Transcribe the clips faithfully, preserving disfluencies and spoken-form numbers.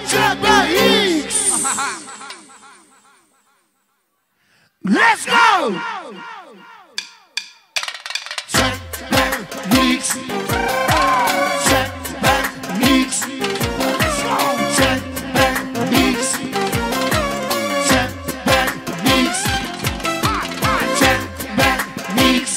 C B X. Let's go! C B X. C B X. C B X. C B X. C B X.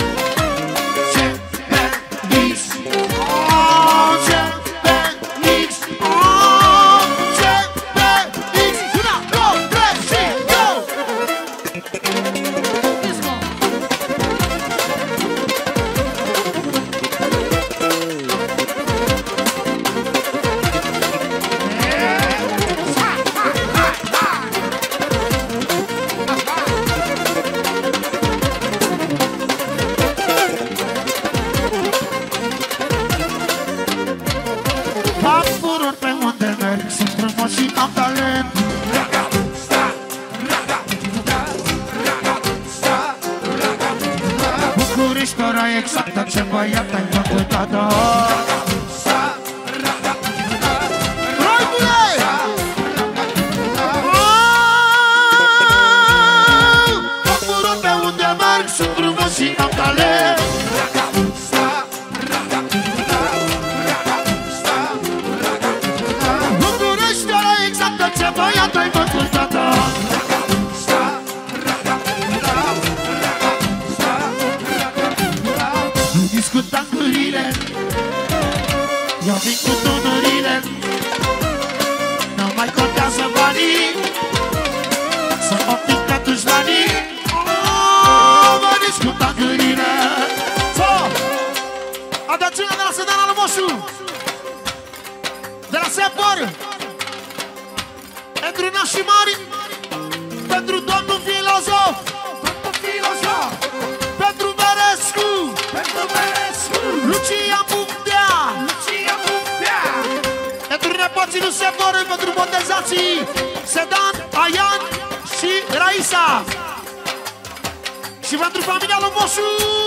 Exactă ce băiat ai făcut, tata. Hai, bune! Bucură pe unde merg, sunt frumos și am talent. București ăla exactă ce băiat ai făcut, tata. Discut tangurile, eu vin cu tunurile, nu mai contează banii, să optic pe dușmanii. Oh, mă discut tangurile. So, adaciunea de la Sădana lui Moșu, de la Sepor, pentru nașii mari, pentru domnul filozof, domnul filozof, pentru Verescu, pentru Verescu, Lucia Bucdea, Lucia Bucdea, pentru nepoții lui Sepor, pentru botezații Sedan, Aian și Raisa, și pentru familia lui Moșu.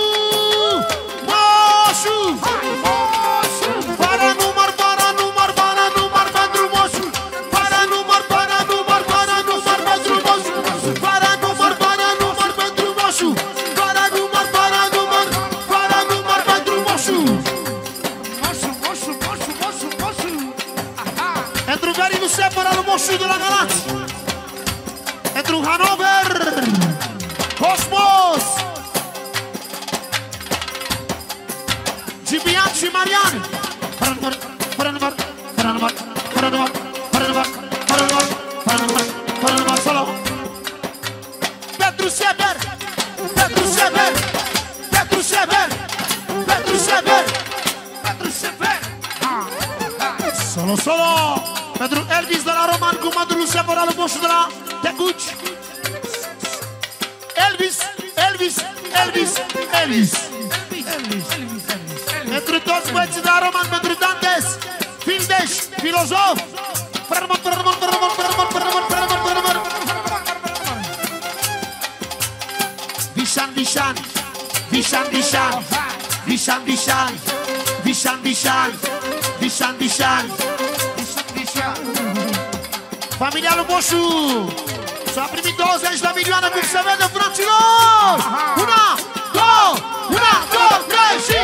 Moșu! Moșu! Fără număr, fără număr, fără număr pentru Moșu. Fără număr, fără număr, fără număr pentru Moșu. Fără număr, fără număr pentru Moșu. Fără număr, fără număr, fără număr pentru Moșu. Moșu, Moșu, Moșu, Moșu, Moșu. Pentru verii lui Sepor al lui Moșu de la Galați. Pentru Hanover, Cosmos, Gibian și Marian. Fără număr, fără număr, fără număr, fără număr, fără număr, fără număr, fără număr, fără număr, solo. Pentru Sever, pentru Sever, pentru Sever, pentru Sever, pentru Sever. Solo, solo. Pentru Elvis de la Roman cu mădul lui Sepor al lui Moșu de la Tecuci. Elvis, Elvis, Elvis, Elvis, Elvis, Elvis. Pentru toți băieții de la Roman, pentru Dantes, Fildeș, Filozof. Frămăr, frămăr, frămăr, frămăr, frămăr, frămăr, frămăr. Vișan, Vișan, Vișan, Vișan, Vișan, Vișan, Vișan, Vișan, Vișan, Vișan. Familia lui Moșu s-a primit douăzeci de milioane, cum se vede, fraților! Una, două, una, două, trei și...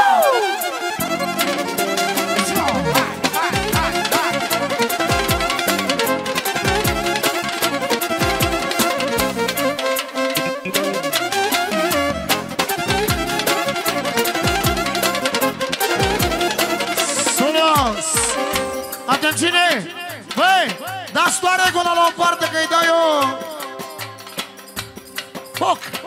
Sunos! Atențiune! Băi, dați toare acolo la o parte că-i dau eu foc!